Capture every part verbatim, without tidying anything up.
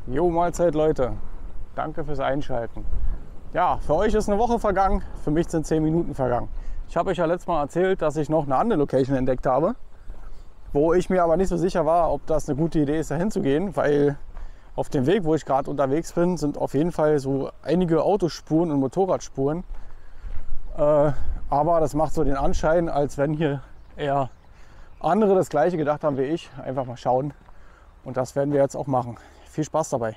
Jo, Mahlzeit Leute. Danke fürs Einschalten. Ja, für euch ist eine Woche vergangen, für mich sind zehn Minuten vergangen. Ich habe euch ja letztes Mal erzählt, dass ich noch eine andere Location entdeckt habe, wo ich mir aber nicht so sicher war, ob das eine gute Idee ist, da hinzugehen, weil auf dem Weg, wo ich gerade unterwegs bin, sind auf jeden Fall so einige Autospuren und Motorradspuren. Äh, aber das macht so den Anschein, als wenn hier eher andere das Gleiche gedacht haben wie ich. Einfach mal schauen. Und das werden wir jetzt auch machen. Viel Spaß dabei.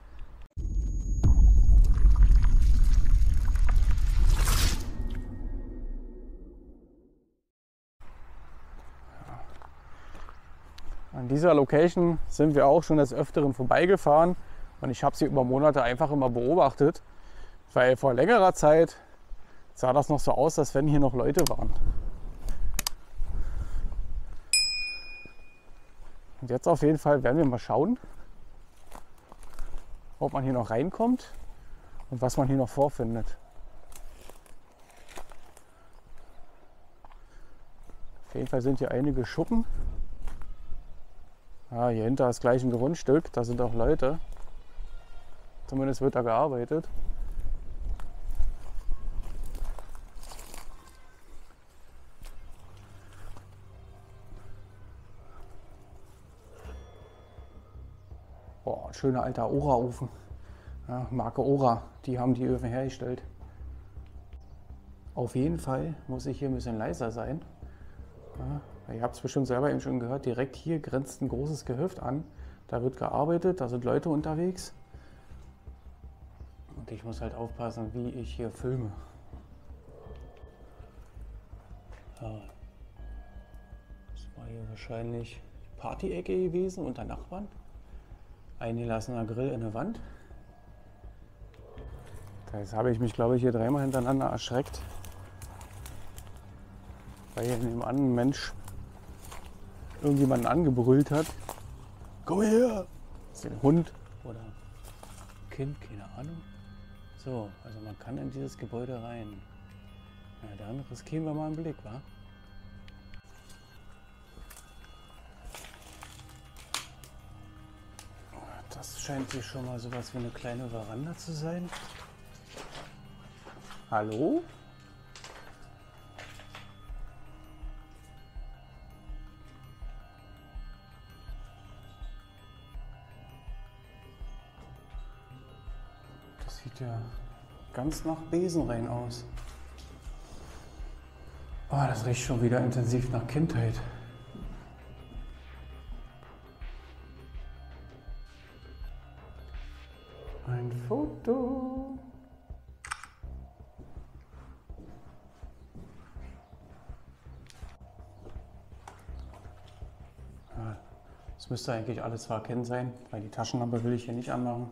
An dieser Location sind wir auch schon des Öfteren vorbeigefahren und ich habe sie über Monate einfach immer beobachtet, weil vor längerer Zeit sah das noch so aus, als wenn hier noch Leute waren. Und jetzt auf jeden Fall werden wir mal schauen, ob man hier noch reinkommt und was man hier noch vorfindet. Auf jeden Fall sind hier einige Schuppen. Ja, hier hinter ist gleich ein Grundstück, da sind auch Leute. Zumindest wird da gearbeitet. Boah, ein schöner alter Ora-Ofen. Ja, Marke Ora, die haben die Öfen hergestellt. Auf jeden Fall muss ich hier ein bisschen leiser sein. Ja, ihr habt es bestimmt selber eben schon gehört, direkt hier grenzt ein großes Gehöft an. Da wird gearbeitet, da sind Leute unterwegs. Und ich muss halt aufpassen, wie ich hier filme. Ja. Das war hier wahrscheinlich Party-Ecke gewesen unter Nachbarn. Eingelassener Grill in der Wand. Jetzt habe ich mich, glaube ich, hier dreimal hintereinander erschreckt, weil hier nebenan ein Mensch irgendjemanden angebrüllt hat. Komm her! Ist das ein Hund oder ein Kind? Keine Ahnung. So, also man kann in dieses Gebäude rein. Na dann riskieren wir mal einen Blick, wa? Das scheint hier schon mal sowas wie eine kleine Veranda zu sein. Hallo? Das sieht ja ganz nach Besenrein aus. Oh, das riecht schon wieder intensiv nach Kindheit. Ein Foto. Ja, das müsste eigentlich alles zu erkennen sein, weil die Taschenlampe will ich hier nicht anmachen.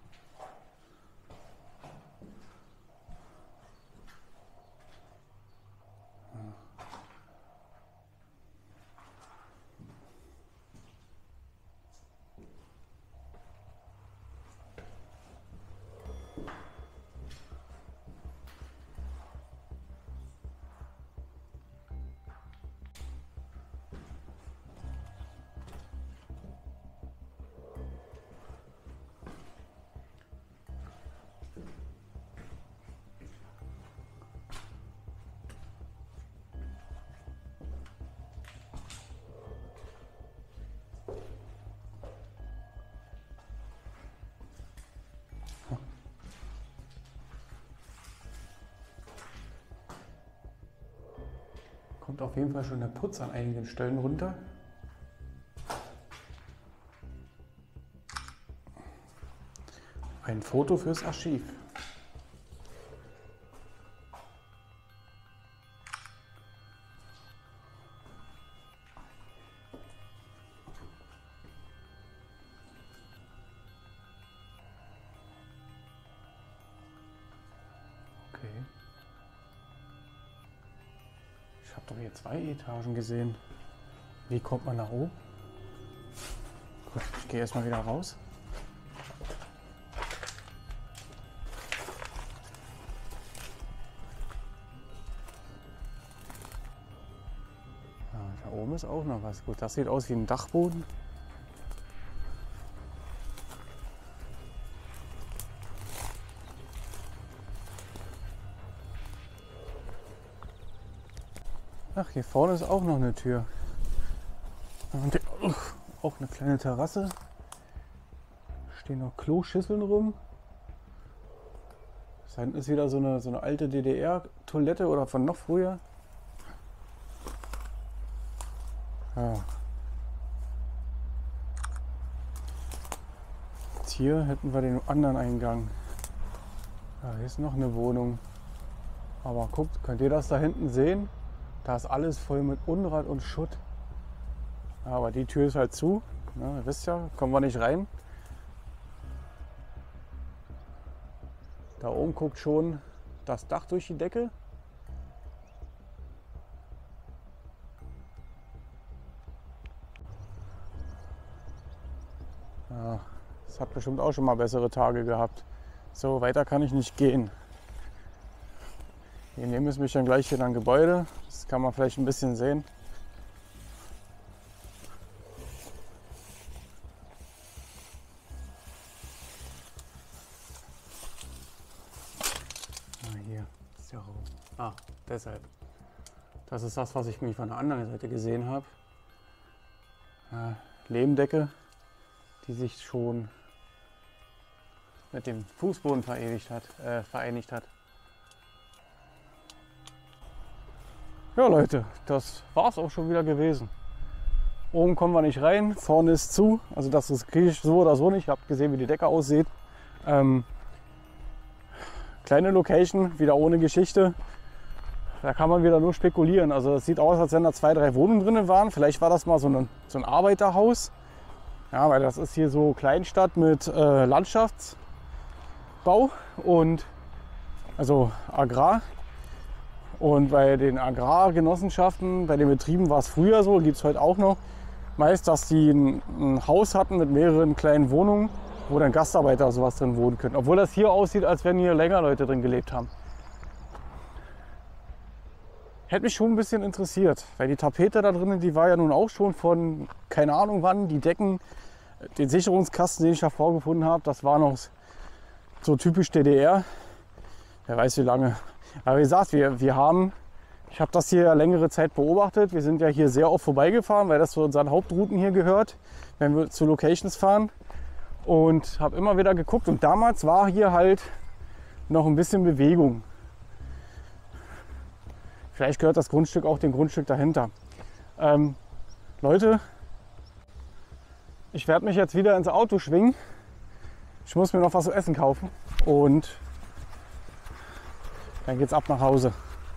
Kommt auf jeden Fall schon der Putz an einigen Stellen runter. Ein Foto fürs Archiv. Okay. Ich habe doch hier zwei Etagen gesehen. Wie kommt man nach oben? Gut, ich gehe erstmal wieder raus. Ja, da oben ist auch noch was. Gut, das sieht aus wie ein Dachboden. Ach, hier vorne ist auch noch eine Tür. Und hier, uh, auch eine kleine Terrasse. Stehen noch Kloschüsseln rum. Da hinten ist wieder so eine, so eine alte D D R-Toilette oder von noch früher. Ja. Jetzt hier hätten wir den anderen Eingang. Ja, hier ist noch eine Wohnung. Aber guckt, könnt ihr das da hinten sehen? Da ist alles voll mit Unrat und Schutt. Ja, aber die Tür ist halt zu. Ja, ihr wisst ja, kommen wir nicht rein. Da oben guckt schon das Dach durch die Decke. Ja, das hat bestimmt auch schon mal bessere Tage gehabt. So, weiter kann ich nicht gehen. Hier neben ist mich dann gleich wieder ein Gebäude. Das kann man vielleicht ein bisschen sehen. Hier ist der Raum. Ah, deshalb. Das ist das, was ich mich von der anderen Seite gesehen habe. Ja, Lehmdecke, die sich schon mit dem Fußboden verewigt hat, äh, vereinigt hat. Ja Leute, das war es auch schon wieder gewesen. Oben kommen wir nicht rein, vorne ist zu. Also das ist kriege ich so oder so nicht. Ihr habt gesehen, wie die Decke aussieht. Ähm, Kleine Location, wieder ohne Geschichte. Da kann man wieder nur spekulieren. Also es sieht aus, als wenn da zwei, drei Wohnungen drin waren. Vielleicht war das mal so ein, so ein Arbeiterhaus. Ja, weil das ist hier so Kleinstadt mit äh, Landschaftsbau und also Agrar. Und bei den Agrargenossenschaften, bei den Betrieben war es früher so, gibt es heute auch noch, meist, dass die ein, ein Haus hatten mit mehreren kleinen Wohnungen, wo dann Gastarbeiter oder sowas drin wohnen können. Obwohl das hier aussieht, als wenn hier länger Leute drin gelebt haben. Hätte mich schon ein bisschen interessiert, weil die Tapete da drinnen, die war ja nun auch schon von keine Ahnung wann. Die Decken, den Sicherungskasten, den ich da vorgefunden habe, das war noch so typisch D D R. Wer weiß wie lange. Aber wie gesagt, wir, wir haben, ich habe das hier ja längere Zeit beobachtet. Wir sind ja hier sehr oft vorbeigefahren, weil das zu unseren Hauptrouten hier gehört, wenn wir zu Locations fahren. Und habe immer wieder geguckt und damals war hier halt noch ein bisschen Bewegung. Vielleicht gehört das Grundstück auch dem Grundstück dahinter. Ähm, Leute, ich werde mich jetzt wieder ins Auto schwingen. Ich muss mir noch was zu essen kaufen und dann geht's ab nach Hause.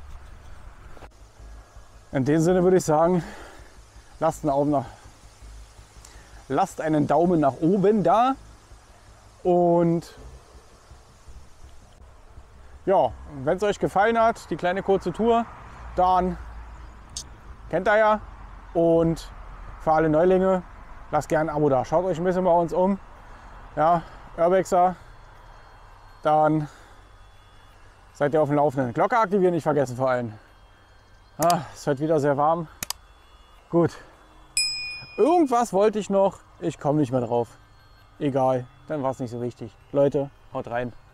In dem Sinne würde ich sagen, lasst einen Augen nach Lasst einen Daumen nach oben da und ja, wenn es euch gefallen hat, die kleine kurze Tour, dann kennt ihr ja, und für alle Neulinge, lasst gerne ein Abo da. Schaut euch ein bisschen bei uns um, ja, Urbexer, dann seid ihr auf dem Laufenden. Glocke aktivieren nicht vergessen vor allem. Ah, es wird wieder sehr warm. Gut. Irgendwas wollte ich noch, ich komme nicht mehr drauf. Egal, dann war es nicht so wichtig. Leute, haut rein.